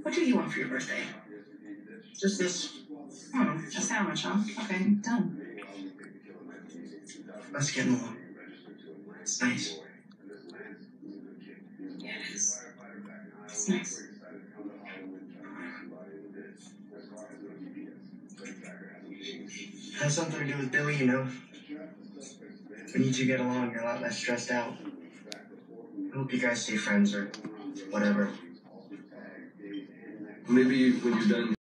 What do you want for your birthday? Just this. Oh, a sandwich, huh? Okay, done. Let's get more. It's nice. Yeah, it is. It's nice. Has something to do with Billy, you know. When you two get along, you're a lot less stressed out. I hope you guys stay friends or whatever. Maybe when you're done